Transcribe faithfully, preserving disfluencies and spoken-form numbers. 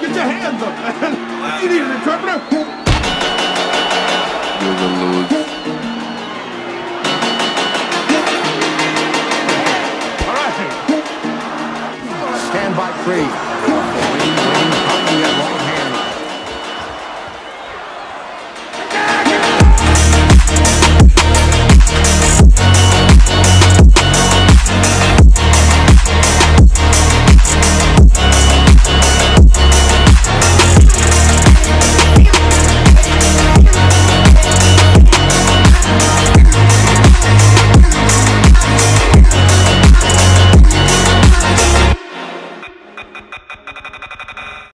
Get your hands up, man. You need an interpreter? You're gonna lose. All right. Stand by three.